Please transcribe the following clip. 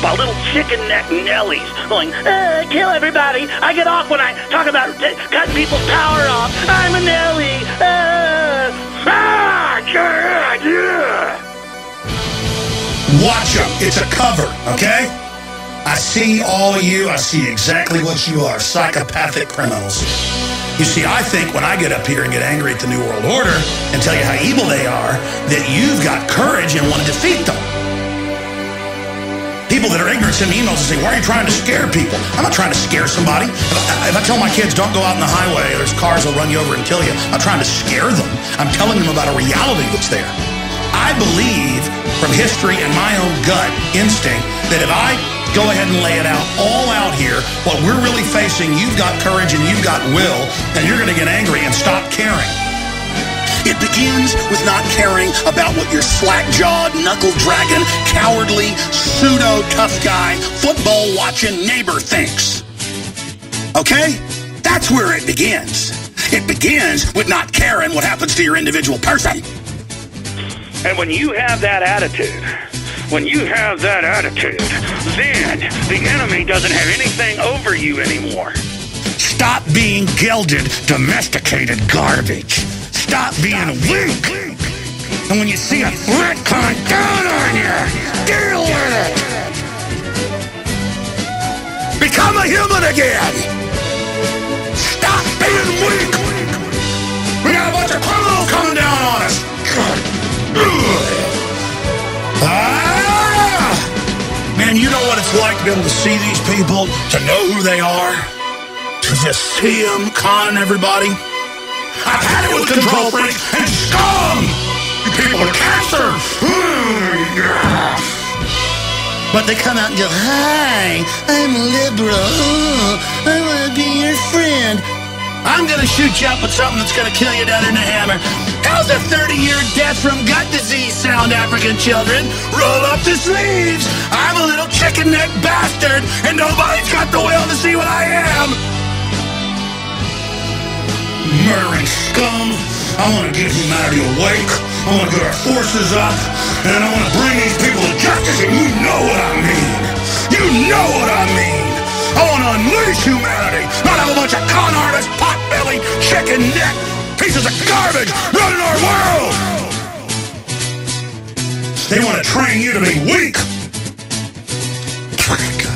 while little chicken neck Nellies going, kill everybody. I get off when I talk about cutting people's power off. I'm a Nelly. Yeah. Watch them. It's a cover, okay? I see all of you. I see exactly what you are, psychopathic criminals. You see, I think when I get up here and get angry at the New World Order and tell you how evil they are, that you've got courage and want to defeat them. People that are ignorant send me emails and say, why are you trying to scare people? I'm not trying to scare somebody. If I tell my kids, don't go out on the highway, there's cars that will run you over and kill you, I'm not trying to scare them. I'm telling them about a reality that's there. I believe from history and my own gut instinct that if I go ahead and lay it out all out here, what we're really facing, you've got courage and you've got will, and you're going to get angry and stop caring. It begins with not caring about what your slack-jawed, knuckle-dragging, cowardly, pseudo-tough guy, football-watching neighbor thinks. Okay? That's where it begins. It begins with not caring what happens to your individual person. And when you have that attitude, then the enemy doesn't have anything over you anymore. Stop being gilded, domesticated garbage. Stop being weak. And when you see a threat coming down on you, deal with it. Become a human again. Stop being weak. We got a bunch of criminals coming down on us. Man, you know what it's like to be able to see these people, to know who they are, to just see them conning everybody. I've had it with control freaks and scum! You people are cancer! But they come out and go, hi, I'm a liberal. I want to be your friend. I'm going to shoot you up with something that's going to kill you down in the hammer. How's a 30-year death from gut disease sound, African children? Roll up the sleeves. I'm a little chicken-neck bastard, and nobody's got the will to see what I am. Murdering scum. I want to get humanity awake. I want to get our forces up. And I want to bring these people to justice, and you know what I mean. You know what I mean. I want to unleash humanity, not have a bunch of con artists, pot-bellied, chicken-neck pieces of garbage running our world. They want to train you to be weak.